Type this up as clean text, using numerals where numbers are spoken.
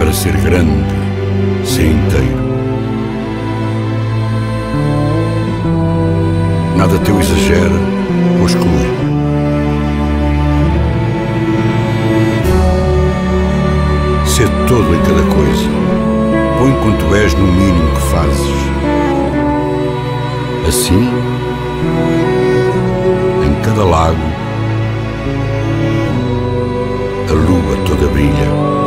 para ser grande, ser inteiro. Nada teu exagera ou exclui. Ser todo em cada coisa. Põe quanto és no mínimo que fazes. Assim, em cada lago, a lua toda brilha.